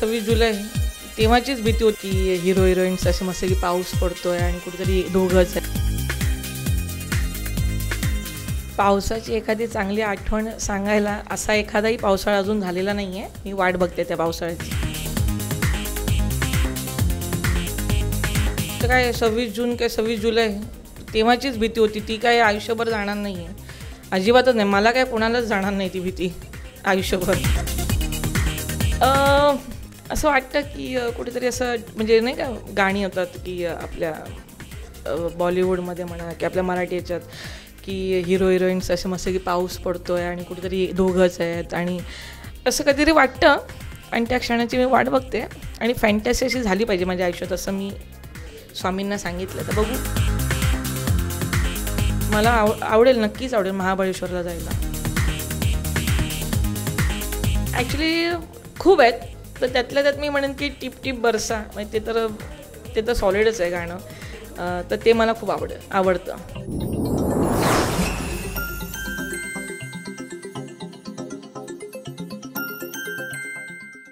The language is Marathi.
26 जुलै तेव्हाचीच भीती होती की हिरो हिरोईन्स असे मस्त की पाऊस पडतोय आणि कुठेतरी दोघंच आहे. पावसाची एखादी चांगली आठवण सांगायला असा एखादाही पावसाळा अजून झालेला नाही आहे. मी वाट बघते त्या पावसाळ्याची. तर काय 26 जून काय 26 जुलै तेव्हाचीच भीती होती. ती काय आयुष्यभर जाणार नाही आहे, अजिबातच नाही. मला काय कोणालाच जाणार नाही ती भीती आयुष्यभर. असं वाटतं की कुठेतरी असं म्हणजे नाही का गाणी होतात की आपल्या बॉलिवूडमध्ये म्हणा की आपल्या मराठी याच्यात की हिरो हिरोईन्स असे मस्त की पाऊस पडतोय आणि कुठेतरी दोघंच आहेत आणि असं कधीतरी वाटतं. आणि त्या क्षणाची मी वाट बघते आणि फॅन्टॅसी अशी झाली पाहिजे माझ्या आयुष्यात असं मी स्वामींना सांगितलं. तर बघू, मला आवडेल, नक्कीच आवडेल महाबळेश्वरला जायला. ॲक्च्युली खूप आहेत, तर त्यातल्या त्यात मी म्हणेन की टिप टिप बरसा, म्हणजे ते तर सॉलिडच आहे गाणं. तर ते मला खूप आवडतं.